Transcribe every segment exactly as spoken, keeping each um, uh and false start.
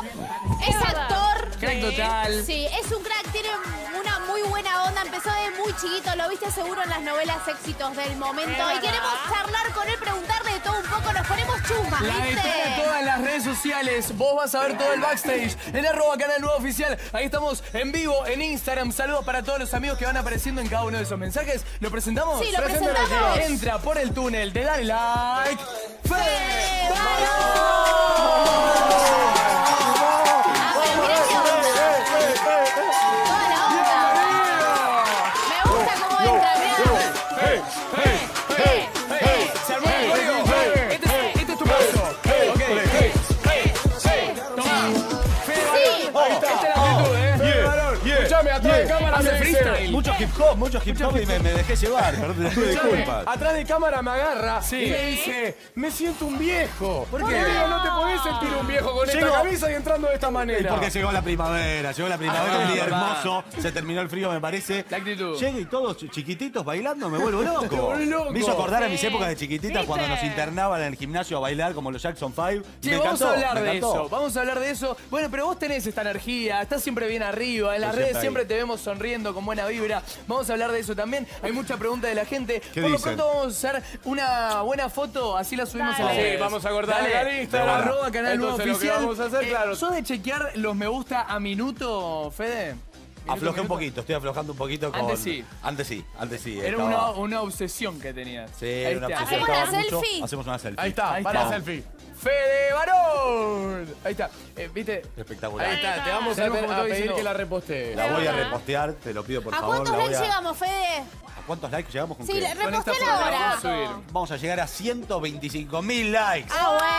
Es actor. Crack total. Sí, es un crack, tiene una muy buena onda. Empezó de muy chiquito, lo viste seguro en las novelas éxitos del momento. Y queremos charlar con él, preguntarle de todo un poco. Nos ponemos chusmas, La ¿viste? de en todas las redes sociales. Vos vas a ver todo el backstage en arroba canal nuevo oficial. Ahí estamos en vivo en Instagram. Saludos para todos los amigos que van apareciendo en cada uno de esos mensajes. ¿Lo presentamos? Sí, lo Preséntalo, presentamos. chicos. Entra por el túnel de Dale Like. ¡Fede Atrás de cámara me freestyle. Mucho hip hop, mucho hip hop y me, me dejé llevar. Perdón, disculpas. Atrás de cámara me agarra Sí. y me dice, me siento un viejo. ¿Por ¿Por qué? qué? Digo, no te podés sentir un viejo con Llego- esta camisa y entrando de esta Y manera. porque llegó la primavera, llegó la primavera, Ah, un día papá. hermoso, se terminó el frío, me parece. La actitud. Llego y todos ch- chiquititos bailando, me vuelvo loco. Te volvés loco. Me hizo acordar a mis Sí. épocas de chiquitita ¿Viste? cuando nos internaban en el gimnasio a bailar como los Jackson Five. Y Che, me vamos encantó, a hablar me de encantó. eso, vamos a hablar de eso. Bueno, pero vos tenés esta energía, estás siempre bien arriba, en las Yo redes siempre siempre ahí. te vemos sonriendo con buena vibra. Vamos a hablar de eso también. Hay mucha pregunta de la gente. ¿Qué Por lo dicen? pronto vamos a hacer una buena foto, así la subimos a las Dale. redes. Sí, vamos a cortar Dale, la lista. Bueno. arroba canal nuevo Entonces, lo que oficial. vamos a hacer, Eh, claro. ¿Sos de chequear los me gusta a minuto, Fede? Minuto, Aflojé un minuto. poquito, estoy aflojando un poquito con... Antes sí. Antes sí, antes sí. Era estaba- una, una obsesión que tenías. Sí, Ahí era una está. obsesión, Hacemos la estaba mucho. selfie. Hacemos una selfie. Ahí está, Ahí para está. selfie. Fede Varón. Ahí está. Eh, ¿Viste? Espectacular. Ahí está, te vamos a, Tenemos pe- como a todo pedir diciendo- que la repostees. La voy a repostear, te lo pido por ¿A favor. cuántos la voy likes a- llegamos, Fede? ¿A cuántos likes llegamos con Sí, qué? Con esta reposteala foto la ahora. vamos a subir. Vamos a llegar a ciento veinticinco mil likes.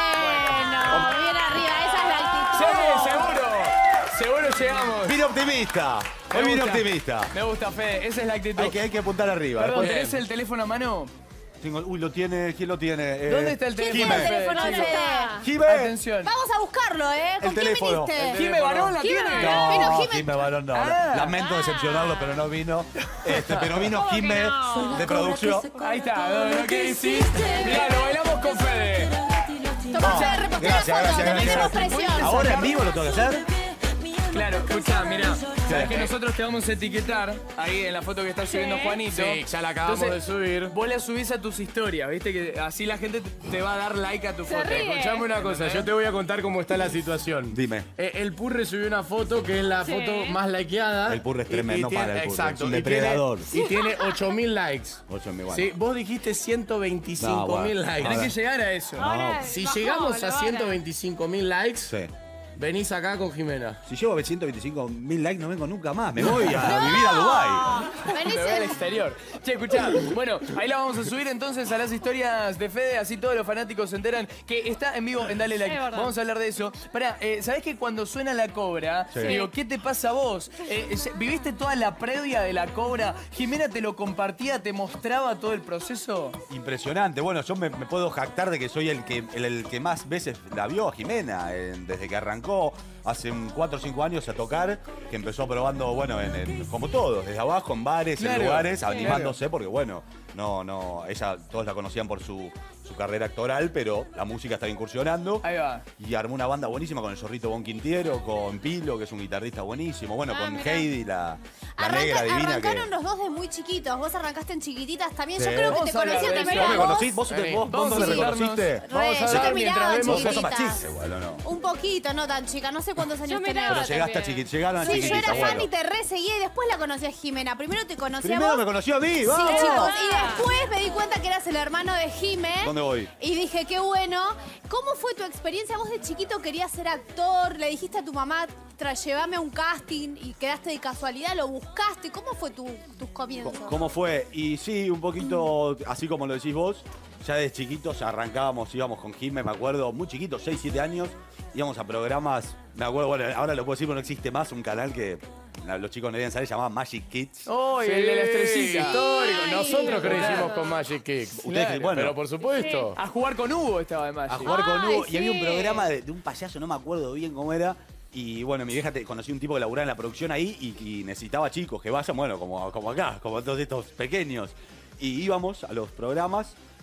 Ah, bueno. Bien arriba, esa es la actitud. Sí, seguro. Seguro llegamos. Vine optimista. Me Hoy vine gusta. optimista. Me gusta, Fede. Esa es la actitud. Hay que, hay que apuntar arriba. Perdón, Después- ¿tenés el teléfono a mano? Tengo- uy, lo tiene. ¿Quién lo tiene? Eh, ¿Dónde está el ¿Quién teléfono? tiene el Fede, teléfono de chicos? Fede? Jime. Atención. Vamos a buscarlo, ¿eh? ¿Con El quién teléfono. viniste? El Jime Varón la Jime. tiene. No, Vino Jime. Jime Balón no. Ah. Lamento decepcionarlo, pero no vino. Este, pero vino ¿Cómo que Jime no? de producción. Ahí está. No, no, ¿qué hiciste? Mirá, lo bailamos con Fede. Tomás, Fede, repostea la Gracias, foto. gracias, No tenemos gracias. presión. Ahora en vivo lo tengo que hacer. Claro, escuchá, mirá. Sabes que nosotros te vamos a etiquetar ahí en la foto que está subiendo Juanito. Sí, ya la acabamos Entonces, de subir. Vos la subís a tus historias, ¿viste? Que así la gente te- te va a dar like a tu foto. ríe. Escuchame una cosa, yo te voy a contar cómo está la situación. Dime. Eh, el Purre subió una foto que es la Sí. foto más likeada. El Purre es Y- y tremendo tiene- para el Purre, Exacto. es un y tiene- depredador. Y tiene ocho mil likes. ocho mil, bueno. Sí, vos dijiste ciento veinticinco mil No, bueno. likes. Tenés A que ver. llegar a eso. Ahora Si bajó, llegamos a ahora. ciento veinticinco mil likes, Sí. venís acá con Jimena. Si llego a ciento veinticinco mil likes, no vengo nunca más. Me voy a vivir a Dubái. Venís Me voy al en- exterior. Che, escuchá, bueno, ahí la vamos a subir entonces a las historias de Fede, así todos los fanáticos se enteran que está en vivo en Dale Like. Es verdad. Vamos a hablar de eso. Pará, eh, ¿sabés que cuando suena la cobra, Sí. digo, ¿qué te pasa a vos? Eh, eh, ¿Viviste toda la previa de la cobra? ¿Jimena te lo compartía, te mostraba todo el proceso? Impresionante. Bueno, yo me, me puedo jactar de que soy el que, el, el que más veces la vio a Jimena, eh, desde que arrancó hace un cuatro o cinco años a tocar, que empezó probando, bueno, en, en- como todos, desde abajo, en bares, Claro, en lugares, sí. animándose, porque bueno, no, no, ella, todos la conocían por su, su carrera actoral, pero la música estaba incursionando. Ahí va. Y armó una banda buenísima con el Zorrito Bon Quintiero, con Pilo, que es un guitarrista buenísimo, bueno, Ah, con mirá. Heidi, la, la Arranca- negra divina arrancaron que... los dos de muy chiquitos. Vos arrancaste en chiquititas también. Sí. Yo creo que Vamos te a hablar conocí de primero eso. ¿Vos me a vos. conociste? ¿Vos, Vení. vos, Vamos vos a me sentarnos. reconociste? Re, Vamos a yo hablar te miraba mientras vemos. Vos sos más chiquititas. chica igual, ¿o no? Un poquito, no tan chica. No sé cuántos años Yo tenés. miraba Pero llegaste a también. chiquit, llegaron a Sí, yo chiquititas, era fan bueno. y te re seguía y después la conocí a Jimena. Primero te conocí a Primero vos. me conoció a mí, Sí, vamos. chicos. Y después me di cuenta que eras el hermano de Jime. ¿Dónde voy? Y dije, qué bueno. ¿Cómo fue tu experiencia? Vos de chiquito querías ser actor, le dijiste a tu mamá, tra- llévame a un casting y quedaste de casualidad, lo buscaste. ¿Cómo fue tu, tus comienzos? ¿Cómo fue? Y sí, un poquito, así como lo decís vos, ya desde chiquitos arrancábamos, íbamos con Jimé, me acuerdo, muy chiquitos, seis, siete años, íbamos a programas, me acuerdo, bueno, ahora lo puedo decir, pero no existe más, un canal que los chicos no debían saber, se llamaba Magic Kids. Oh, Sí, el de la estrellita. histórico. Ay, Nosotros claro. crecimos con Magic Kicks. Ustedes, Claro, bueno, Pero por supuesto. A jugar con Hugo estaba además. a jugar con Ay, Hugo, y había un sí. programa de, de un payaso, no me acuerdo bien cómo era. Y bueno, mi vieja te, conocí un tipo que laburaba en la producción ahí y, y necesitaba chicos que vayan, bueno, como, como acá, como todos estos pequeños. Y íbamos a los programas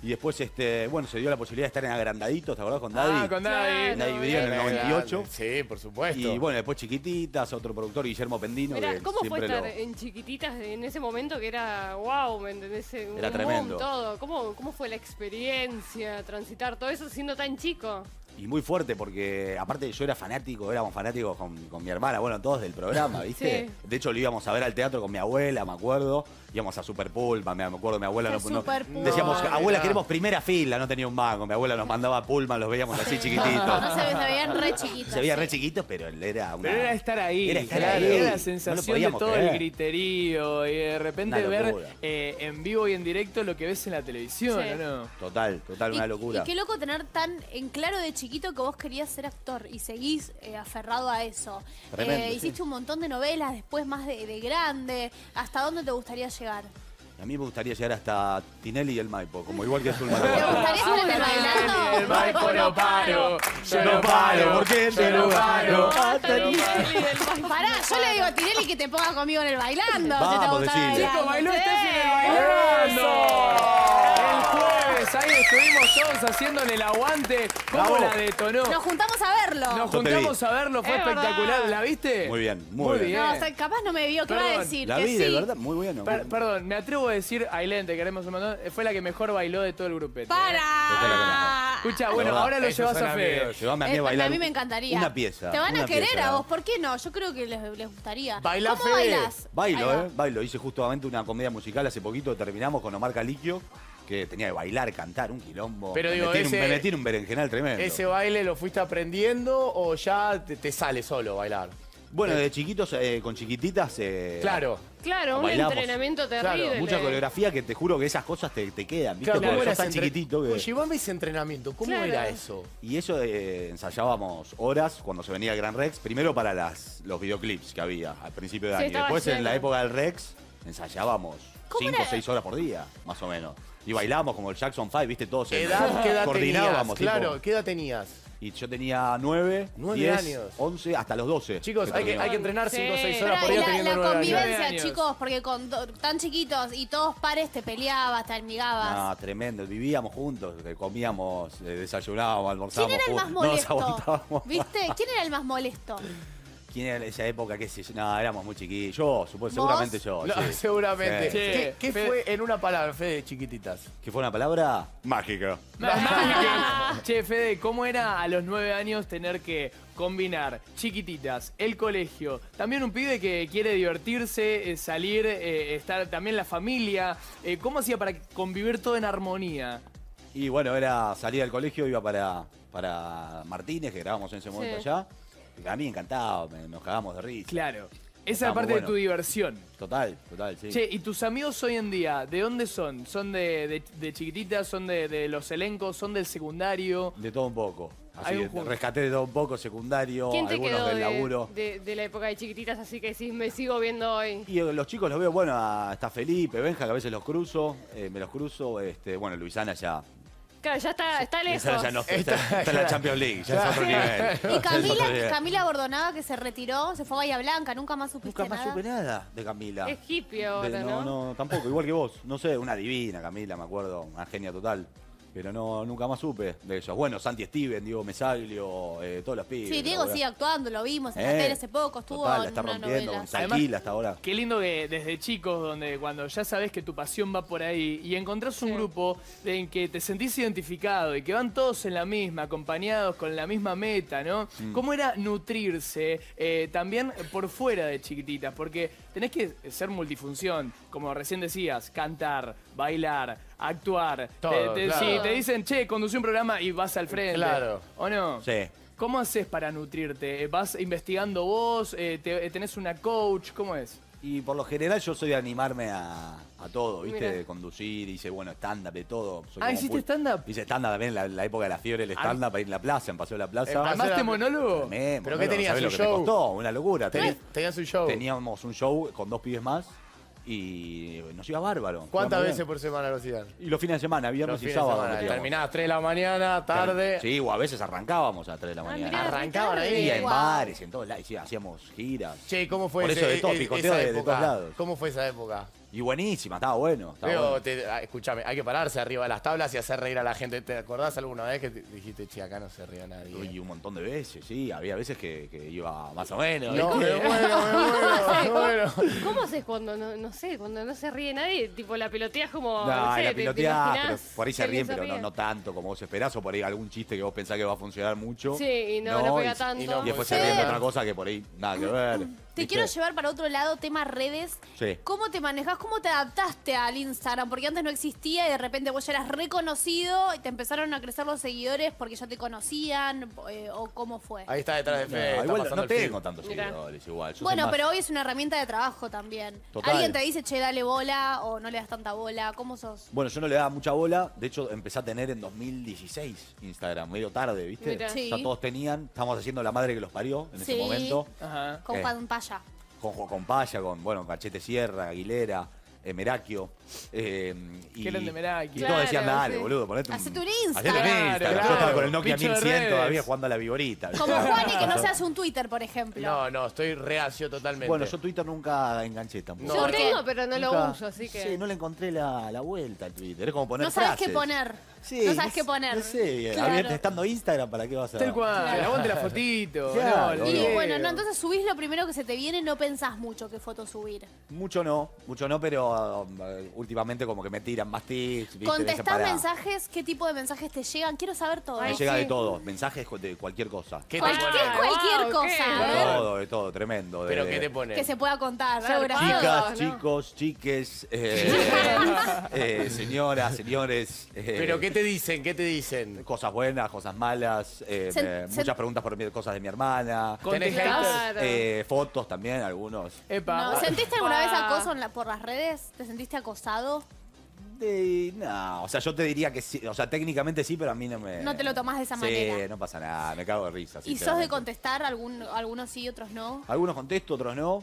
Y después, este, bueno, se dio la posibilidad de estar en Agrandaditos, ¿te acordás con Daddy? Ah, con Daddy. Daddy Video en el noventa y ocho. Sí, por supuesto. Y bueno, después Chiquititas, otro productor, Guillermo Pendino. Mirá, que ¿cómo fue siempre estar lo- en Chiquititas en ese momento que era wow, ¿me entendés? Un Era boom, tremendo. todo. ¿Cómo, ¿Cómo fue la experiencia, transitar todo eso siendo tan chico? Y muy fuerte porque, aparte, yo era fanático, éramos fanáticos con, con mi hermana, bueno, todos del programa, ¿viste? Sí. De hecho, lo íbamos a ver al teatro con mi abuela, me acuerdo. Íbamos a Super Pullman, me acuerdo, mi abuela ¿Qué no, no- Super Pullman? decíamos, No, abuela, mirá. queremos primera fila, no tenía un banco. Mi abuela nos mandaba a Pullman, los veíamos así chiquititos. No se, se veían re chiquitos. Se veía sí. re chiquitos, pero él era una... Pero era estar ahí. Era estar claro, ahí. Era No la lo sensación de podíamos todo creer. el griterío y de repente Una ver locura. eh, en vivo y en directo lo que ves en la televisión, Sí. ¿o no? Total, total, una Y- locura. Y qué loco tener tan en claro de chiquito que vos querías ser actor y seguís eh, aferrado a eso. Tremendo, Eh, sí. hiciste un montón de novelas, después más de, de grande. ¿Hasta dónde te gustaría llegar? A mí me gustaría llegar hasta Tinelli y el Maipo, como igual que Zulma. ¿Te gustaría estar en el bailando? El Maipo no paro, yo no No paro, ¿por qué? yo no paro. Pará, yo le digo a Tinelli que te ponga conmigo en el bailando. Vamos, si te gusta decile. bailar. Chico, bailó Sí. Steffi en el bailando. El jueves, ahí estuvimos todos haciéndole el aguante. ¿Cómo Bravo. la detonó? Nos juntamos a verlo. Nos Yo te juntamos a verlo, fue Es espectacular. verdad. ¿La viste? Muy bien, muy bien. No, o sea, capaz no me vio. ¿Qué va a Perdón, decir? La que vi, sí. de verdad, muy bueno. Per- perdón, me atrevo a decir, Ailén, te queremos un montón, fue la que mejor bailó de todo el grupete. ¡Para! Escucha, De bueno, verdad. ahora lo Esos llevas son a Fede. amigos. Llévame a mí Eh, a bailar. a mí me encantaría. Una pieza. Te van a una querer pieza. a vos, ¿por qué no? Yo creo que les, les gustaría. Baila, ¿Cómo Fede. bailás? Ahí Bailo, va. ¿eh? Bailo. Hice justamente una comedia musical hace poquito, terminamos con Omar Caliquio, que tenía que bailar, cantar, un quilombo. Pero me digo, metí en ese- un, me metí en un berenjenal tremendo. ¿Ese baile lo fuiste aprendiendo o ya te, te sale solo bailar? Bueno, de chiquitos, eh, con chiquititas... eh, Claro. Claro, un Bailamos. entrenamiento terrible. Mucha coreografía que te juro que esas cosas te, te quedan, ¿viste? Claro, Porque ¿cómo sos era tan ese entre- chiquitito que... Llevame ese entrenamiento, ¿cómo Claro. era eso? Y eso eh, ensayábamos horas cuando se venía el Gran Rex, primero para las, los videoclips que había al principio de Sí, año. estaba Después en lleno. la época del Rex ensayábamos ¿Cómo cinco o era? seis horas por día, más o menos. Y bailábamos como el Jackson Five, ¿viste? Todos en- ¿Edad, ¿Qué edad tenías? coordinábamos. tipo, Claro, ¿qué edad tenías? y yo tenía nueve, Nueve diez, años. once, hasta los doce. Chicos, hay que, hay que entrenar Sí. cinco o seis Pero horas por y día la, teniendo la nueve años. convivencia, años. chicos, porque con do- tan chiquitos y todos pares te peleabas, te amigabas. No, tremendo. Vivíamos juntos, eh, comíamos, eh, desayunábamos, almorzábamos. ¿Quién era el más juntos, no nos molesto? aguantábamos. ¿Viste? ¿Quién era el más molesto? ¿Quién era en esa época? ¿Qué sé yo? No, éramos muy chiquillos. Yo, supongo, seguramente yo. No, sí. seguramente. Sí. ¿Qué, qué Fede- fue en una palabra, Fede, chiquititas? ¿Qué fue una palabra? Mágica. Che, Fede, ¿cómo era a los nueve años tener que combinar chiquititas, el colegio, también un pibe que quiere divertirse, eh, salir, eh, estar también la familia? Eh, ¿Cómo hacía para convivir todo en armonía? Y bueno, era salir del colegio, iba para, para Martínez, que grabamos en ese momento Sí. allá. Y a mí encantaba, me- nos cagamos de risa. Claro. Esa es Está muy parte bueno. de tu diversión. Total, total, sí. Che, ¿y tus amigos hoy en día, de dónde son? ¿Son de, de- de chiquititas? ¿Son de, de los elencos? ¿Son del secundario? De todo un poco. Así Hay un que juego. rescaté de todo un poco, secundario, ¿Quién te algunos quedó del de, laburo. de- de la época de chiquititas así que sí me sigo viendo hoy? Y eh, los chicos los veo, bueno, a- está Felipe, Benja, que a veces los cruzo, eh, me los cruzo, este, bueno, Luisana ya. Claro, ya está, está lejos. Luisana ya no está, está en la Champions League, ya es otro nivel. Y Ya es otro Camila, nivel. Camila Bordonaga, que se retiró, se fue a Bahía Blanca, nunca más supiste Nunca más nada. supe nada de Camila. Es hippie De- ahora, no, ¿no? no, tampoco, igual que vos. No sé, una divina Camila, me acuerdo, una genia total. Pero no, nunca más supe de ellos. Bueno, Santi Steven, Diego Mesaglio, eh, todos los pibes. Sí, Diego la verdad. sigue actuando, lo vimos en la Eh, tele hace poco, estuvo total, la en está una rompiendo, novela. se Además- alquila hasta ahora. Qué lindo que desde chicos, donde cuando ya sabes que tu pasión va por ahí y encontrás un Sí. grupo en que te sentís identificado y que van todos en la misma, acompañados con la misma meta, ¿no? Mm. ¿Cómo era nutrirse eh, también por fuera de chiquititas? Porque tenés que ser multifunción, como recién decías, cantar, bailar, actuar. Todo, Te- te- claro. Si te dicen, che, conducí un programa y vas al frente. Claro. ¿O no? Sí. ¿Cómo haces para nutrirte? ¿Vas investigando vos? Eh, te- ¿Tenés una coach? ¿Cómo es? Y por lo general yo soy de animarme a, a todo, ¿viste? Mira. De conducir, hice, bueno, stand-up, de todo. Soy Ah, como ¿hiciste muy- stand-up? Hice stand-up también en la, la época de la fiebre, el stand-up ahí en la plaza, en Paseo de la Plaza. En Paseo ¿Armaste la- monólogo? Tremendo, ¿Pero ¿no? qué tenías, ¿Sabés un lo que me show? costó? Una locura. Tenías, Teni- tenías un show. Teníamos un show con dos pibes más y nos iba bárbaro. ¿Cuántas Íbamos veces bien. por semana lo hacían? Y los fines de semana, viernes Los y fines de sábado. semana. metíamos. Terminabas tres de la mañana, tarde. Sí, o a veces arrancábamos a las tres de la Ah, mañana. mirá, Arrancaban ahí. Y en Guau. bares, en todos lados, y sí, hacíamos giras. Che, ¿cómo fue Por ese- eso de todo, e- picoteo esa de- de época? todos lados. ¿Cómo fue esa época? Y buenísima, estaba bueno. Estaba Pero, bueno. te- ah, escúchame, hay que pararse arriba de las tablas y hacer reír a la gente. ¿Te acordás alguna vez que te dijiste, che, acá no se ríe nadie? Y un montón de veces, sí. Había veces que, que iba más o menos. No, ¿viste? me muero, me muero, me muero. ¿Cómo haces cuando no, no sé, cuando no se ríe nadie? Tipo, la peloteas como. No, No, sé, la te- te piloteás, pero imaginás por ahí que se alguien ríen, pero no, ríe. no tanto como vos esperás, o por ahí algún chiste que vos pensás que va a funcionar mucho. Sí, y no, no pega y- tanto. Y, después se Sí. ríen de otra cosa que por ahí nada que ver. Te ¿viste? quiero llevar para otro lado, tema redes. Sí. ¿Cómo te manejas? ¿Cómo te adaptaste al Instagram? Porque antes no existía y de repente vos ya eras reconocido y te empezaron a crecer los seguidores porque ya te conocían, eh, o cómo fue. Ahí está detrás de No, Fede. está igual pasando no el feed. tengo tantos Mirá. seguidores igual. Yo soy Bueno, más- pero hoy es una herramienta de trabajo también. Total. Alguien te dice, che, dale bola o no le das tanta bola. ¿Cómo sos? Bueno, yo no le daba mucha bola. De hecho, empecé a tener en dos mil dieciséis Instagram, medio tarde, ¿viste? Mira. Sí. Ya todos tenían. Estábamos haciendo La Madre que los parió en Sí. ese momento. Ajá. Con Eh. Juan Paya. Con Jo- con Paya, con, bueno, Cachete Sierra, Aguilera, eh, Merakio. Eh, y, Qué grande Merakio. Y todos decían, Claro, dale, sí. boludo, ponete un... Hacete un hacete Instagram. un Instagram. Claro, Yo estaba claro. con el Nokia Bicho de mil cien redes. todavía jugando a la viborita. ¿viste? Como Juani que no se hace un Twitter, por ejemplo. No, no, estoy reacio totalmente. Bueno, yo Twitter nunca enganché tampoco. No, Yo ¿Por qué? tengo, pero no Nunca- lo uso, así que. Sí, no le encontré la, la vuelta al Twitter. Es como poner No sabes frases. qué poner. Sí, no sabes sé- qué poner. No sé, bien. Claro. Abierto, estando Instagram, ¿para qué vas a...? Tal cual, Claro. aguante la fotito. Claro, no, el Y no. bueno, video. no, entonces subís lo primero que se te viene, no pensás mucho qué foto subir. Mucho no, mucho no, pero um, últimamente como que me tiran más tips, ¿viste? Me dicen, ¿Contestás "Pará". mensajes? ¿Qué tipo de mensajes te llegan? Quiero saber todo. Me Ay, llega sí. de todo, mensajes de cualquier cosa. ¿Qué te Cualquier, pone? cualquier Wow, cosa. ¿qué? A De ver, todo, de todo, tremendo. de- ¿Pero qué te pone? que se pueda contar. Zarpado. algo gracioso. Chicas, ¿no? chicos, chiques, eh, eh, señoras, señores. eh, ¿Pero qué te dicen? ¿Qué te dicen? Cosas buenas, cosas malas, eh, Se- me- se- muchas preguntas por mi- cosas de mi hermana. ¿Tenés Contestás. haters? Claro. eh, fotos también, algunos. Epa. No, ¿sentiste alguna vez Ah. acoso en la- por las redes? ¿Te sentiste acosado? De, no, o sea, yo te diría que sí, o sea, técnicamente sí, pero a mí no me... No te lo tomás de esa sí, manera. no pasa nada, me cago de risa. ¿Y sos de sinceramente. contestar? Algún, algunos sí, otros no. Algunos contesto, otros no.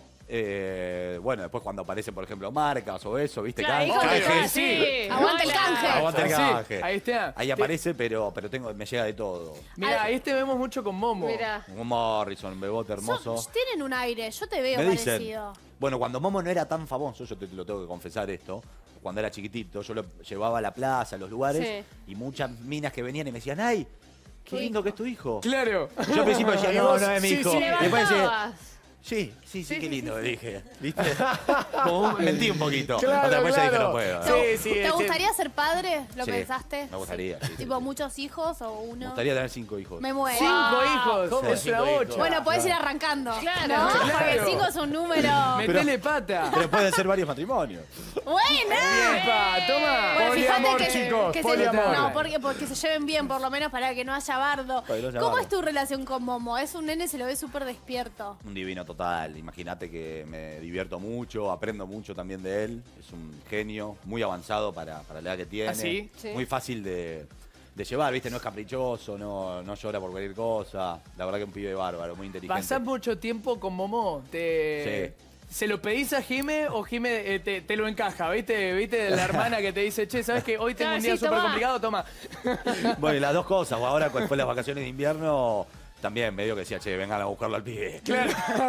Eh, bueno, después cuando aparecen, por ejemplo, marcas o eso, ¿viste? Claro, ahí Canjes. contestás, sí. sí. Aguanta el Hola. canje. Aguanta el Sí, canje. ahí está. Ahí aparece, pero, pero tengo, me llega de todo. Mira, este vemos mucho con Momo. Mira. Un Morrison, un bebote hermoso. Son- tienen un aire, yo te veo Me dicen, parecido. bueno, cuando Momo no era tan famoso, yo te lo tengo que confesar esto, cuando era chiquitito, yo lo llevaba a la plaza, a los lugares, y muchas minas que venían y me decían, ¡ay, qué Tu lindo hijo. que es tu hijo! Claro. Yo al principio decía, Y no, vos, no es mi sí, hijo. sí, Y después decía, Levantabas. sí, sí, sí, Sí, qué sí, lindo, sí. le dije. ¿Viste? Como un- mentí un poquito. Claro, Otra vez ya dije, claro. no puedo. Sí, sí, ¿Te es- gustaría ser padre? ¿Lo Sí, pensaste? me gustaría, sí, sí, ¿Tipo sí. muchos hijos o uno? Me gustaría tener cinco hijos. Me muero. Cinco Wow. hijos. ¿Cómo es cinco una hijos? bocha. Bueno, podés ir arrancando. Claro. ¿no? Claro. Porque cinco es un número. Metele pata. Pero pueden ser varios matrimonios. ¡Buena! Epa, toma. Bueno, fíjate Poliamor, que, chicos, que se, poliamor. no, porque, porque se lleven bien, por lo menos para que no haya bardo. Para que no haya ¿Cómo bardo. es tu relación con Momo? Es un nene, se lo ve súper despierto. Un divino total. Imagínate que me divierto mucho, aprendo mucho también de él. Es un genio, muy avanzado para, para la edad que tiene. ¿Ah, sí? Sí. Muy fácil de, de llevar, ¿viste? No es caprichoso, no, no llora por cualquier cosa. La verdad que un pibe bárbaro, muy inteligente. ¿Pasás mucho tiempo con Momo? Te... ¿Se lo pedís a Jime o Jime eh, te, te lo encaja? ¿Viste? ¿Viste la hermana que te dice, che, ¿sabes que hoy tengo Claro, un día sí, súper tomá. complicado? Toma. Bueno, y las dos cosas. O ahora, cuando fue las vacaciones de invierno, también medio que decía, che, vengan a buscarlo al pibe. Claro.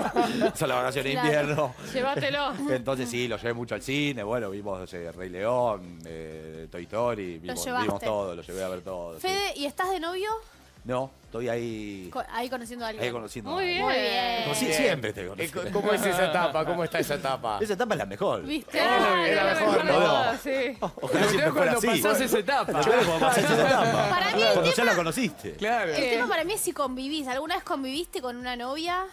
Son las vacaciones Claro. de invierno. Llévatelo. Entonces sí, lo llevé mucho al cine, bueno, vimos no sé, Rey León, eh, Toy Story, vimos, llevaste. vimos todo, lo llevé a ver todo. sí. Fede, ¿y estás de novio? No, estoy ahí, Co- Ahí conociendo a alguien. ahí conociendo. Muy a bien. alguien. Muy bien. Como si- Bien. siempre estoy Eh, conociendo. ¿Cómo es esa etapa? ¿Cómo está esa etapa? Esa etapa es la mejor. ¿Viste? Ah, Era la mejor, mejor de ¿no? todas, sí. Ojalá Pero siempre fuera cuando así. pasás esa etapa. Claro, cuando pasás esa etapa. Para mí el Cuando ya tema- la conociste. Claro. El tema para mí es si convivís. ¿Alguna vez conviviste con una novia?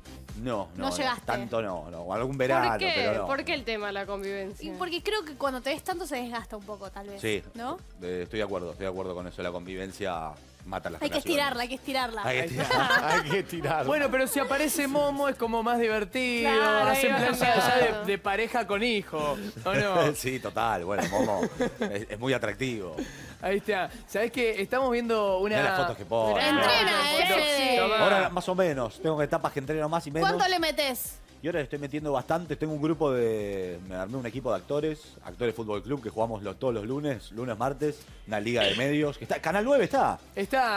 No, no, No llegaste. tanto no, no. Algún verano, ¿Por qué? pero no. ¿Por qué el tema de la convivencia? Y porque creo que cuando te ves tanto se desgasta un poco, tal vez. Sí, ¿No? eh, estoy de acuerdo, estoy de acuerdo con eso. La convivencia mata las Hay que relaciones. estirarla, hay que estirarla. Hay que estirarla. Hay que tirar. Bueno, pero si aparece Momo es como más divertido. Claro, ahí Hacen va plan ya, cambiando. ya de, de pareja con hijo. ¿O no? Sí, total. Bueno, Momo es, es muy atractivo. Ahí está. ¿Sabés qué? Estamos viendo una... Mirá las fotos que pone. Mirá. Entrena, eh, Foto- Fede. Tomá. Ahora más o menos. Tengo etapas que entreno más y menos. ¿Cuánto le metes? Y ahora le estoy metiendo bastante. Tengo un grupo de... Me armé un equipo de actores. Actores Fútbol Club que jugamos los, todos los lunes. Lunes, martes. Una liga de medios. Que está, Canal nueve está. Está...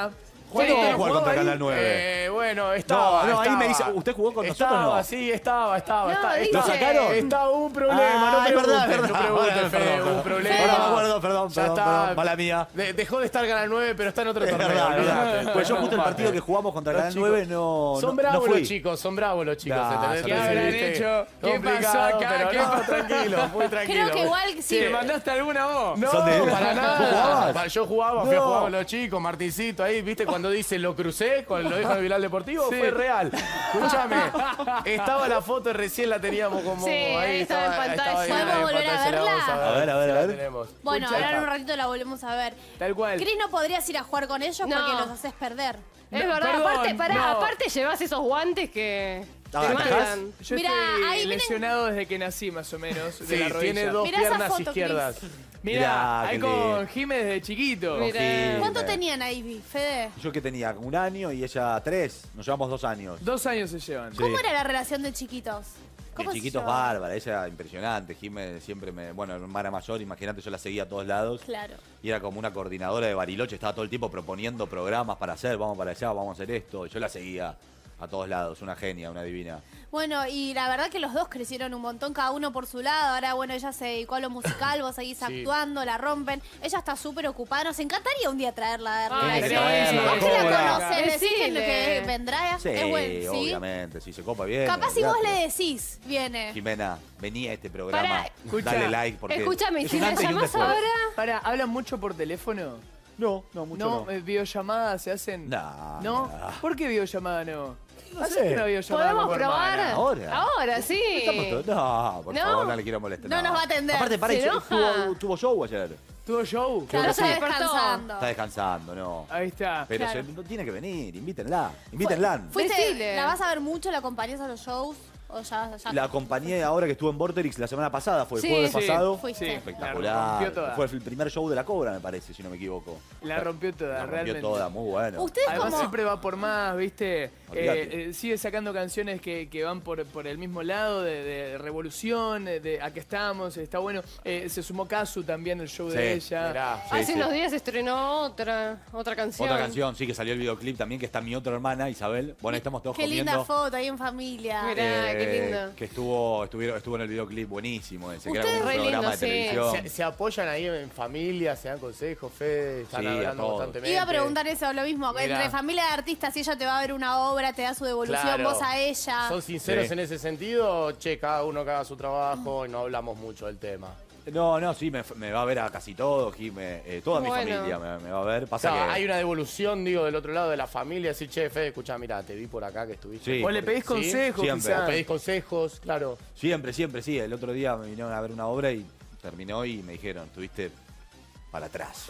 ¿Cuándo vamos a Sí, jugar contra ahí. Canal nueve? Eh, bueno, estaba. No, no, ahí estaba. me dice, ¿usted jugó con nosotros Estaba, no? sí, estaba, estaba. No, estaba dice- ¿Lo sacaron? Estaba un problema, Ah, no es preguntes, verdad, es no verdad. preguntes, Bueno, Fede, perdón, un problema. Ahora me acuerdo, perdón, Ya perdón, está. perdón, mala mía. De- dejó de estar Canal nueve, pero está en otro Es torneo. verdad, es verdad. olvídate. Pues yo justo el Parte. partido que jugamos contra Los Canal chicos- nueve no, Son no, bravos no fui. los chicos, son bravos los chicos. Nah, ¿entendés? ¿qué Que habrán viste, hecho? ¿Qué complicado, pasó acá? Pero ¿Qué no, pasó? tranquilo, muy tranquilo. Creo que igual sí. ¿Le mandaste alguna vos? No, Son de- para ¿Vos nada. jugabas? Pa- Yo jugaba, fui a No. jugar con los chicos, Martincito ahí, ¿viste? Cuando dice lo crucé, con lo dijo en el Viral Deportivo, Sí. fue real. Escúchame, estaba la foto, recién la teníamos como Sí, ahí estaba en pantalla. ahí ¿Podemos en volver a pantalla, la vamos verla? A ver, a ver, sí a la ver. tenemos. Bueno, Escucha. ahora en un ratito la volvemos a ver. Tal cual. Cris, no podrías ir a jugar con ellos No. porque los haces perder. Es No, verdad, perdón, aparte, pará, no. aparte llevas esos guantes que Ah, te ¿atacás? mandan. Yo Mirá, estoy ahí miren- lesionado desde que nací, más o menos, de Sí, la rodilla. tiene dos Mirá esa piernas foto, izquierdas. Mirá, Mirá, ahí qué con lindo. Jimé desde chiquito. Mirá. Sí, ¿Cuánto me- tenían ahí, Fede? Yo que tenía un año y ella tres. Nos llevamos dos años. Dos años se llevan. Sí. ¿Cómo era la relación de chiquitos? De ¿Cómo se chiquitos llevaban? bárbara, ella impresionante. Jimé siempre me. Bueno, hermana mayor, imagínate, yo la seguía a todos lados. Claro. Y era como una coordinadora de Bariloche, estaba todo el tiempo proponiendo programas para hacer, vamos para allá, vamos a hacer esto. Yo la seguía a todos lados, una genia, una divina. Bueno, y la verdad que los dos crecieron un montón, cada uno por su lado. Ahora, bueno, ella se dedicó a lo musical, vos seguís Sí. actuando, la rompen. Ella está súper ocupada. Nos encantaría un día traerla a verla. Ay, Tiene sí, que traerla, sí, Vos que la cobra. conocés, decís que, Decile. que vendrá. Sí, es bueno, ¿sí? obviamente, si se copa bien. Capaz si vos olvidate. le decís, viene. Jimena, vení a este programa, Pará, escucha, dale like porque Escúchame, es si un la antes y un llamás después. ahora, Pará, ¿hablan mucho por teléfono? No, no, mucho ¿No? no. Eh, ¿Videollamadas se hacen? No, ¿No? no. ¿Por qué videollamada no? No ¿Hacés sé. una videollamada podemos con tu probar. hermana? ¿Ahora? Ahora, sí. Estamos todos- No, por No. favor, no le quiero molestar. No nos va a atender. Aparte, para Se eso, enoja. tuvo, tuvo show ayer. ¿Tuvo show? Claro, que está sí. descansando. Está descansando, no. Ahí está. Pero Claro. se- no tiene que venir, invítenla. Invítenla. ¿Fuiste, Decile. ¿La vas a ver mucho? ¿La acompañás a los shows? ¿O ya, ya? La acompañé ahora que estuvo en Vorterix la semana pasada, fue el Sí. jueves Sí. pasado. Fuiste. Sí, Espectacular. la rompió toda. Fue el primer show de la Cobra, me parece, si no me equivoco. La rompió toda, La rompió realmente. toda, muy bueno. ¿Ustedes Además cómo? siempre va por más, ¿viste? Olvídate. Eh, eh, sigue sacando canciones que, que van por, por el mismo lado, de, de revolución, de, de aquí estamos, está bueno. Eh, se sumó Kazu también el show Sí, de ella. Mirá. Sí, Hace sí. unos días estrenó otra, otra canción. Otra canción, sí, que salió el videoclip también, que está mi otra hermana, Isabel. Bueno, ahí estamos todos Qué comiendo. linda foto ahí en familia. Mirá. qué lindo. Que estuvo, estuvieron, estuvo en el videoclip buenísimo ese, que era Ustedes como un re programa lindo, de sí. televisión. Se, se apoyan ahí en familia, se dan consejos, Fede, están Sí, a hablando todos. constantemente. Iba a preguntar eso, lo mismo. Mirá. Entre familia de artistas, si ella te va a ver una obra, te da su devolución, Claro. vos a ella. ¿Son sinceros Sí. en ese sentido? Che, cada uno que haga su trabajo y no hablamos mucho del tema. No, no, sí, me, me va a ver a casi todo, Jime, eh, toda mi Bueno. familia me, me va a ver. O Pasa sea, que hay una devolución, digo, del otro lado de la familia, decir, che, Fede, escuchá, mirá, te vi por acá que estuviste. Sí. O le pedís ¿Sí? consejos, Siempre. quizás. Pedís consejos, claro. siempre, siempre, sí. El otro día me vinieron a ver una obra y terminó y me dijeron, estuviste para atrás.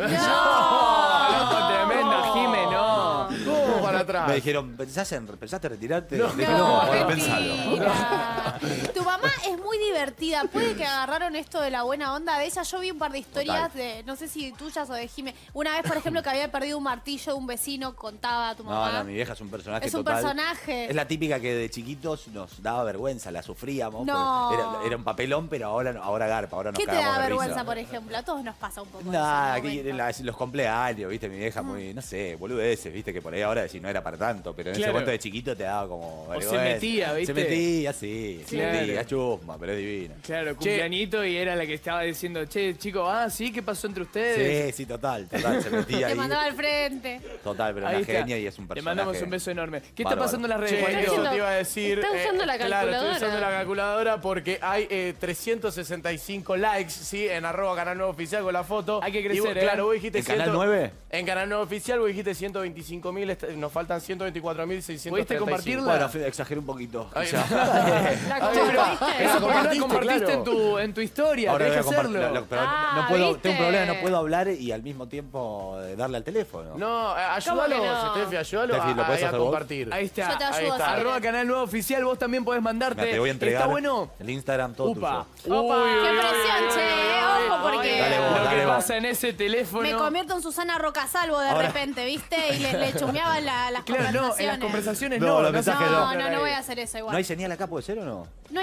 Loco, tremenda, Jime, no. ¿Cómo para atrás? Me dijeron, ¿pensás en, ¿pensaste retirarte? No. Dije, No, no, ahora mentira. pensalo. Tu mamá es muy divertida. Puede que agarraron esto de la buena onda de ella. Yo vi un par de historias Total. de, no sé si tuyas o de Jime. Una vez, por ejemplo, que había perdido un martillo de un vecino, contaba a tu No, mamá. no, mi vieja es un personaje Es un total. personaje. Es la típica que de chiquitos nos daba vergüenza, la sufríamos. No. porque Era, era un papelón, pero ahora, no- ahora garpa, ahora nos ¿Qué te cagamos da de vergüenza, risa. por ejemplo? A todos nos pasa un poco. Nada, eso, aquí momento. las- los cumpleaños, viste, mi vieja muy, no sé, boludeces, viste, que por ahí ahora decir no era para tanto, pero en Claro. ese momento de chiquito te daba como se vergüenza. metía, ¿viste? Se metía, sí, se Claro. metía, es chusma, pero es divina. Claro, cumpleañito y era la que estaba diciendo, che, chicos, ah, sí, ¿qué pasó entre ustedes? Sí, sí, total, total, se metía Te ahí. mandaba al frente. Total, pero Ahí una está. genia y es un Le personaje. mandamos un beso enorme. ¿Qué está bárbaro. pasando en las redes, Che, Juanito? eso te iba a decir. Está usando la Claro, calculadora. estoy usando la calculadora porque hay eh, trescientos sesenta y cinco likes, ¿sí? En arroba Canal nueve Oficial con la foto. Hay que Y crecer, vos- ¿eh? Claro, vos dijiste ¿En Canal ciento- nueve? En Canal nueve Oficial vos dijiste ciento veinticinco mil, nos faltan ciento veinticuatro mil seiscientos treinta y cinco. ¿Pudiste compartirla? Bueno, fui- exageré un poquito. Ay, O sea, La Ahí compartiste. va. Eso La porque no la compartiste, compartiste claro. en, tu, en tu historia, ahora tenés voy que a compartir. hacerlo. lo- pero Ah, no puedo, ¿viste? tengo un problema, no puedo hablar y al mismo tiempo eh, darle al teléfono. No, eh, ¿Cómo que ayúdalo, no? Steffi, ayúdalo Steffi, ¿lo a, podés ahí a hacer vos? compartir. Ahí está. Yo te Ahí ayudo. está. si Arroba querés. Canal nueve Oficial, vos también podés mandarte. Mira, te voy a entregar Está bueno. el Instagram todo Upa. tuyo. Uy, ¡Qué uy, presión, uy, che! uy, Ojo, porque Dale vos, Lo que dale vos. pasa en ese teléfono. me convierto en Susana Rocasalvo de Ahora- repente, ¿viste? Y le, le chumeaba la- las Claro, no, en las conversaciones. conversaciones No, no. los se mensajes puede No, no. hablar no, no ahí. voy a hacer eso igual. ¿No hay señal acá, puede ser o no? No hay señal.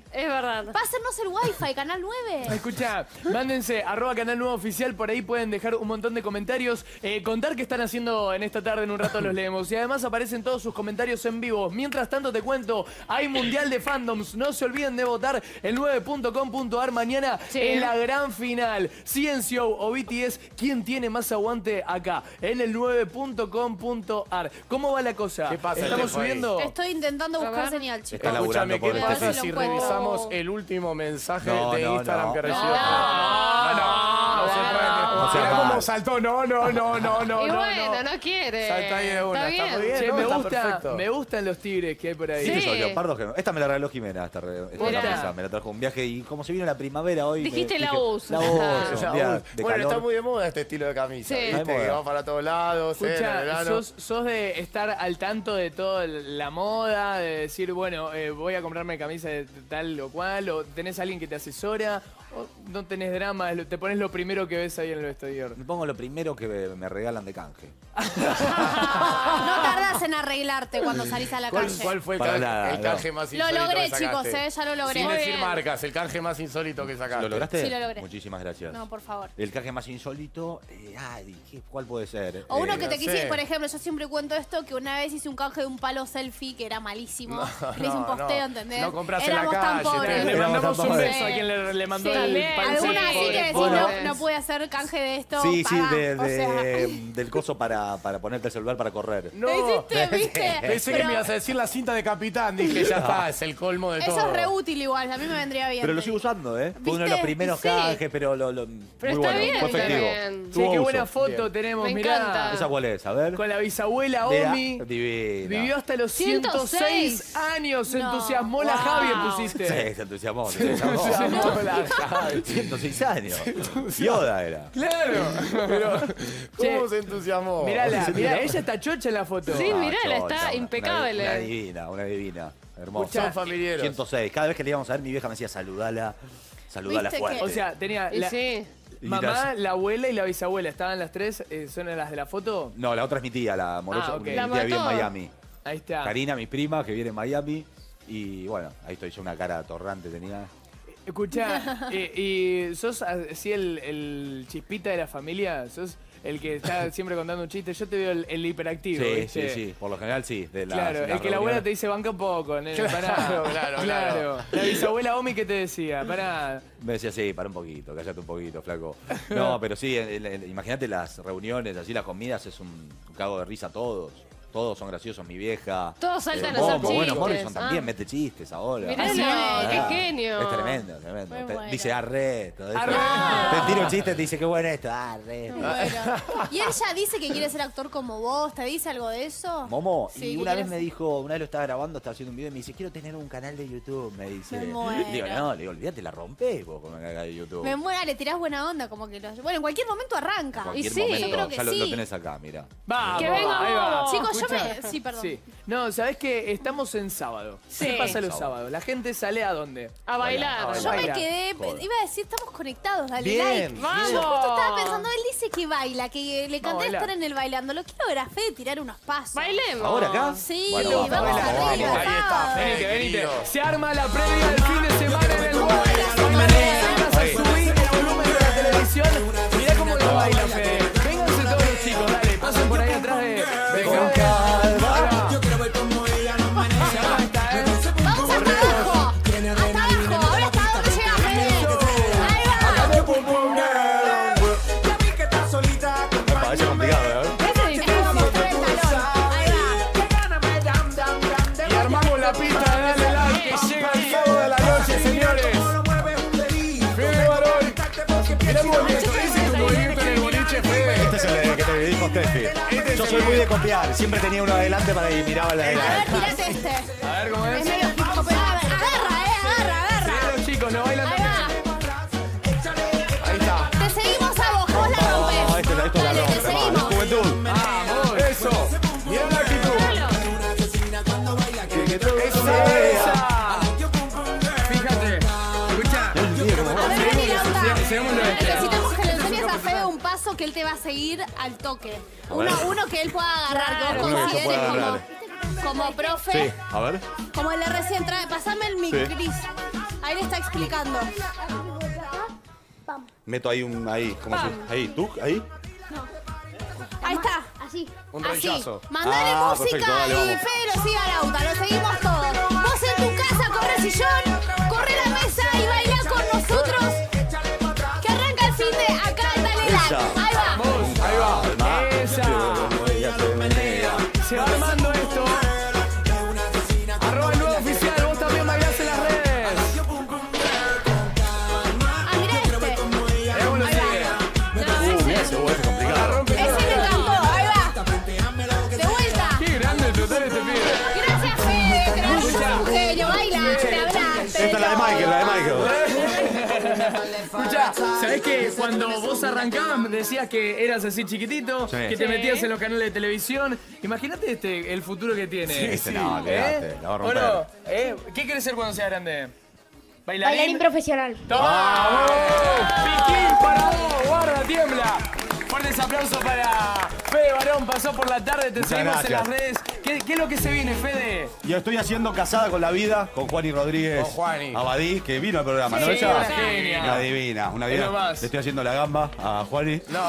Es verdad. Pásennos el wifi, Canal nueve. Escucha, mándense arroba Canal nueve Oficial, por ahí pueden dejar un montón de comentarios, eh, contar qué están haciendo en esta tarde, en un rato los leemos. Y además aparecen todos sus comentarios en vivo. Mientras tanto te cuento, hay Mundial de Fandoms, no se olviden de votar el nueve punto com punto ar mañana Sí. en la gran final. C N C O o B T S, ¿quién tiene más aguante acá? En el nueve punto com punto ar. ¿Cómo va la cosa? ¿Qué pasa, ¿Estamos Steffi, ahí? subiendo? Estoy intentando A buscar ver. señal, chicos. Está laburando, Escúchame, ¿qué pobre pasa Steffi. si No lo encuentro. revisamos el último mensaje No, de no, Instagram no. que recibió? No, no, no se puede. no sea Mirá mal. cómo saltó, no, no, no, no, no. Y no, bueno, no. no quiere. Salta ahí de una, Está está muy bien. bien. Che, no, me, está gusta, perfecto. me gustan los tigres que hay por ahí. Sí, Sí. esos leopardos que no. Esta me la regaló Jimena, esta, re- esta Mirá. camisa. Me la trajo un viaje y como se vino la primavera hoy. me Dijiste la dije, uso. La Ah. uso, Ya, un día bueno, de bueno, calor. está muy de moda este estilo de camisa. Sí. ¿Viste? Está de Que moda. va para todos lados, eh, en el Escucha, verano. sos, sos de estar al tanto de toda la moda, de decir, bueno, eh, voy a comprarme camisa de tal o cual, o tenés a alguien que te asesora, o no tenés drama, es lo- te pones lo primero que ves ahí en el vestidor. Me pongo lo primero que me me regalan de canje. No tardas en arreglarte cuando salís a la ¿Cuál, calle. cuál fue el, Para canje, nada, el no. canje más Lo insólito logré, que sacaste? chicos, eh, ya lo logré. Sin Muy decir bien. marcas, el canje más insólito que sacaste. ¿Lo lograste? Sí, lo logré. Muchísimas gracias. No, por favor. El canje más insólito, eh, ay, ¿qué- ¿cuál puede ser? O uno Eh, que te no quisiste, sé. por ejemplo, yo siempre cuento esto, que una vez hice un canje de un palo selfie que era malísimo. No, Le hice un no, posteo, no. ¿entendés? No compras en la Éramos tan calle, pobres. te- Le Éramos mandamos tan un pobres. beso a quien le, le mandó Sí. el También. pan Alguna seco. así que decís, Bueno. no, no pude hacer canje de esto. Sí, sí, pagá. de- O sea, de- del coso para, para ponerte el celular para correr. No, ¿Lo hiciste, viste? pensé que Pero me ibas a decir la cinta de capitán. Dije, ya está, es el colmo de Eso todo. es re útil igual, a mí me vendría bien. Pero lo sigo usando, ¿eh? Fue uno de los ¿Viste? primeros Sí. canjes, pero lo, lo- Pero muy está bueno, bien fue efectivo. también. Che, Tuvo qué uso. buena foto Bien. tenemos, Me mirá. encanta. ¿Esa cuál es? A ver. Con la bisabuela De- Omi. Divina. Vivió hasta los ciento seis años. Se No. entusiasmó la Wow. Javi, pusiste. Sí, se entusiasmó. Se entusiasmó. entusiasmó la Javi. ciento seis años. Yoda era. Claro. Pero, ¿Cómo che, se entusiasmó? mirala, Se mirá, tiró. ella está chocha en la foto. Sí, Ah, mirala, chocha, está una- impecable. Una, una divina, una divina. Hermosa. Son familiares. ciento seis. Cada vez que le íbamos a ver, mi vieja me decía, saludala, saludala ¿Viste fuerte. que- O sea, tenía Y la sí. Y mamá, las- la abuela y la bisabuela. ¿Estaban las tres? eh, ¿Son las de la foto? No, la otra es mi tía, la morosa. Ah, ok. Mi La tía vive en mató. Miami. Ahí está. Karina, mi prima, que viene en Miami. Y bueno, ahí estoy yo, una cara torrante tenía. Escuchá, eh, ¿y sos así el, el chispita de la familia? ¿Sos el que está siempre contando un chiste? Yo te veo el, el hiperactivo, Sí, ¿viste? sí, sí. Por lo general sí. De las- Claro, las el que la abuela reuniones. te dice banca un poco, nene, Claro, pará. claro, claro. La bisabuela Omi, ¿qué te decía? Pará. Me decía, sí, para un poquito, cállate un poquito, flaco. No, pero sí, el- el- imagínate las reuniones, así las comidas, es un, un cago de risa todos. Todos son graciosos, mi vieja. Todos saltan Eh, a hacer Momo, bueno, chistes. Morrison también Ah. mete chistes ahora. Mirá, Ah, sí. qué Ah, genio. Es tremendo, tremendo. Muy Te- bueno. Dice arre, todo eso. Arre. Te tira un chiste, te dice qué bueno esto, arre. Bueno. Y él ya dice que quiere ser actor como vos, ¿te dice algo de eso? Momo, Sí, y que una vez quieres- me dijo, una vez lo estaba grabando, estaba haciendo un video y me dice, quiero tener un canal de YouTube, me dice. Me muero. Digo, no, le digo, olvídate, la rompés vos con un canal de YouTube. Me muera, le tirás buena onda, como que lo... Bueno, en cualquier momento arranca. En cualquier Y sí, momento, yo creo que ya lo, lo sí. tenés acá, mira. Vamos, Que venga ahí va. vos. Chicos, yo Escuchá. me... Sí, perdón. Sí. No, ¿sabés qué? Estamos en sábado. Sí. ¿Qué pasa los Sábado. sábados? La gente sale a dónde? A bailar. Hola. Yo me Baila. quedé... Joder. Iba a decir, estamos conectados, dale Bien, like. bien. Vamos. Yo justo estaba pensando, él dice que baila, que le Vamos a canté bailar. estar en el bailando. Lo quiero ver a Fede tirar unos pasos. Bailemos. ¿Ahora acá? Sí, Bueno, vamos, vamos, arriba, vamos, ahí está, sábado. Fede. Venite, venite. querido. Se arma la previa del fin de semana en el Guay. Vengas a Ahí. subir el volumen de la televisión. Mirá cómo lo baila, Fede. Vénganse todos los chicos, dale. Pasen por ahí atrás de... Con calma. Yo quiero ver cómo ella no maneja. Se arma esta, ¿eh? Vamos hasta abajo. Hasta abajo. Ahora hasta dónde llega Fede. Ahí va. Me parece complicado, ¿eh? Ese es Es como difícil. mostrar el talón. Ahí va. Y armamos la pista, dale like, que llega el sábado de la noche, señores. Fede Barón. Mirá el movimiento, ese es tu movimiento en el boliche, Fede. Este es el que te dijo Steffi. Este es Yo el soy que- muy de copiar. Siempre tenía uno adelante para que miraba la A ver, adelante. tirate este. A ver cómo Es es. medio hip hop, pero a ver, agarra, eh, agarra, agarra. Mirá los chicos, lo bailan Ahí también. va. Ahí está. Te seguimos a vos, vos la Ah, rompes. esto, esto la Dale, rompe, te hermano. seguimos. Juventud. Vamos, eso. Mirá la actitud. Claro. Esa, esa. Fíjate. Escucha. A ver, vení, Laura. Seguimos lo este. Necesitamos que le enseñes a Fede un paso que él te va a seguir al toque. Uno, uno que él pueda agarrar, que vos Uno que yo consideres pueda como, agarrar. como profe. Sí, a ver. Como el de recién trae. Pasame el mic, Sí. Cris. Ahí le está explicando. Meto ahí un. Ahí, ¿cómo se Ahí, ¿tú? ¿Ahí? Ahí está. Así. Un Así. rollazo. Mandale Ah, música perfecto, dale, y vamos. Fede siga la auta. Lo seguimos todos. Vos en tu casa, corre sillón, corre la mesa y baila con nosotros. Que arranca el fin de acá en Dale Like. Esa. Ahí va. Vos, ahí va. Esa. Se va armando esto. Arroba el nuevo oficial. Vos también bailás en las redes. Ah, mirá este. Eh, bueno, Ahí sigue. va. Uh, mira, ese huevo es La complicado. rompe Ese me toda. encantó. Ahí va. De vuelta. Qué grande el total este pibe. Gracias, Fede. Gracias, un genio. Baila. Te hablaste. Esta es la de Michael, la de Michael. Escuchá, ¿sabés que cuando vos arrancabas me decías que eras así chiquitito, Sí. que te Sí. metías en los canales de televisión? Imagínate este, el futuro que tiene. Sí, sí, no, olvidate, la va a romper. Bueno, ¿eh? ¿Qué querés ser cuando seas grande? ¿Bailarín? Bailarín profesional. ¡Toma! ¡Piquín para vos! ¡Guarda, tiembla! Fuertes aplausos para Fede Barón. Pasó por la tarde, te Muchas seguimos gracias. en las redes. ¿Qué, ¿Qué es lo que se viene, Fede? Y estoy haciendo Casada con la Vida con Juani Rodríguez Con Juani. Abadí, que vino al programa, ¿no? Sí, Ella? una genia. Una divina, una Es divina. lo más. Le estoy haciendo la gamba a Juani. No,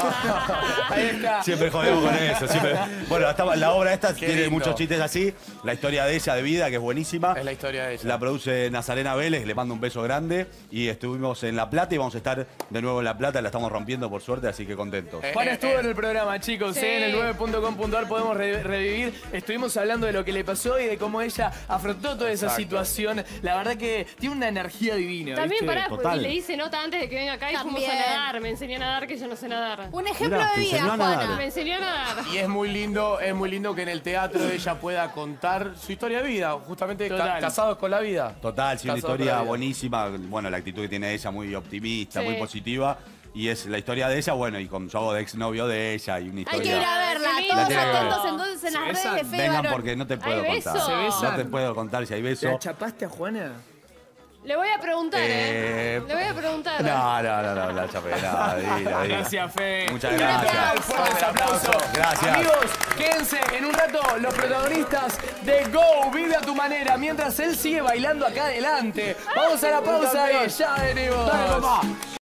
ahí está. Siempre jodemos con eso. Siempre. Bueno, hasta la obra esta Qué tiene lindo. muchos chistes así. La historia de ella de vida, que es buenísima. Es la historia de ella. La produce Nazarena Vélez, le mando un beso grande. Y estuvimos en La Plata y vamos a estar de nuevo en La Plata. La estamos rompiendo por suerte, así que contentos. Eh, Juan eh, estuvo eh. en el programa, chicos, Sí. ¿eh? En el nueve punto com punto ar podemos re- revivir. Estuvimos hablando de lo que le pasó y de cómo ella afrontó toda esa Exacto. situación. La verdad que tiene una energía divina, También ¿viste? pará, Total. porque le hice nota antes de que venga acá y fuimos También. a nadar. Me enseñó a nadar que yo no sé nadar. Un ejemplo Mirá, de te vida, enseñó a nadar. Juana. Me enseñó a nadar. Y es muy lindo, es muy lindo que en el teatro ella pueda contar su historia de vida, justamente ca- Total. casados con la vida. Total, sí, una Casados con historia la vida. buenísima. Bueno, la actitud que tiene ella, muy optimista, Sí. muy positiva. Y es la historia de ella, bueno, y con yo hago de exnovio de ella y una Hay que historia. ir a verla. Qué lindo. Todos La tiene que ver. atentos entonces en las Se redes de besan. Fede Vengan Barón. porque no te puedo Hay contar. besos. Se besan. No te puedo contar si hay beso. ¿La chapaste a Juana? Le voy a preguntar, ¿eh? Eh, Le voy a preguntar. No, no, no, no, la chapé, no, divina, divina. Gracias, Fe. Muchas Un gracias. aplauso, fuertes aplausos. Gracias. Amigos, quédense en un rato los protagonistas de Go, Vive a tu manera, mientras él sigue bailando acá adelante. Vamos a la pausa y ya venimos. Dale, papá.